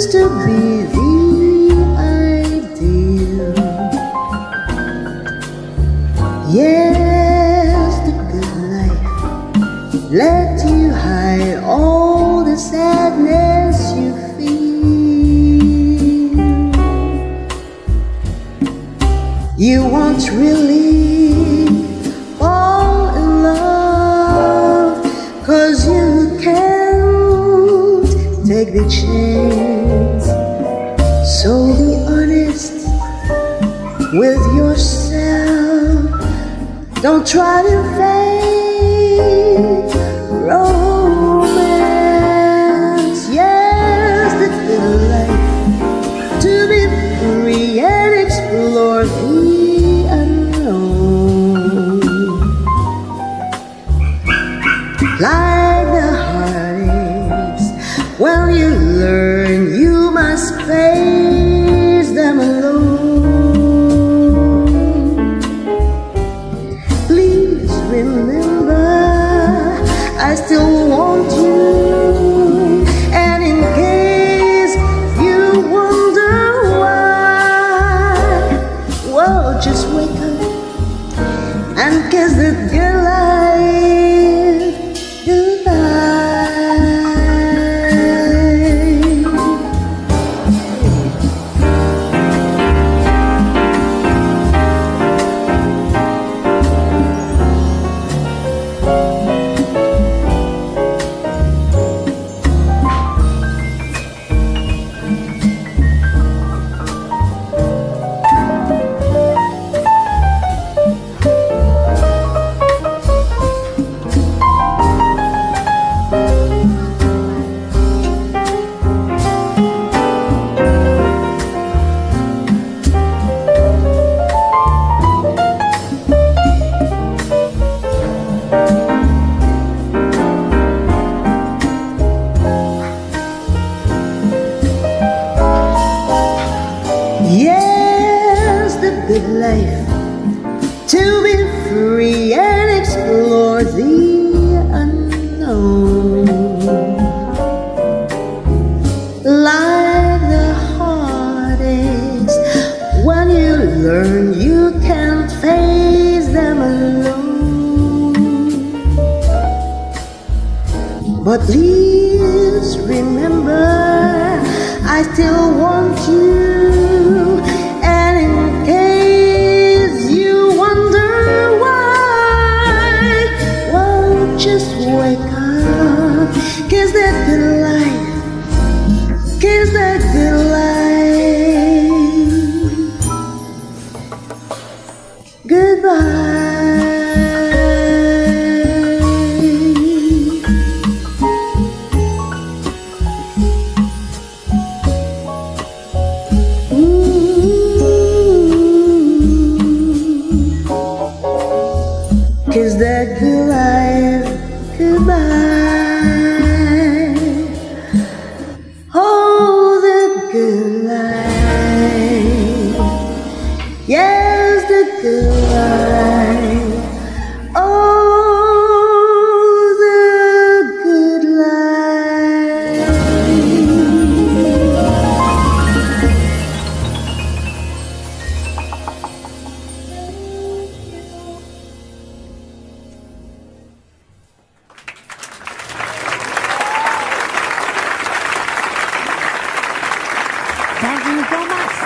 used to be the ideal. Yes, the good life let you hide all the sadness you feel. You won't really fall in love, 'cause you can't take the chance. So be honest with yourself. Don't try to fake romance. Yes, the good life, to be free and explore the unknown. Like the heartaches, when you learn you must face them alone. Please remember, I still want you. And in case you wonder why, well, just wake up and kiss the good life goodbye. Yes, the good life, to be free and explore the unknown. Like the heartaches, when you learn you can't face them alone. But please remember, I still want you. And in case you wonder why, well, just wake up, kiss that good life, kiss that good life goodbye. Kiss that good life goodbye. Oh, the good life. Yes, the good life. Oh, the good life. Thank you so much.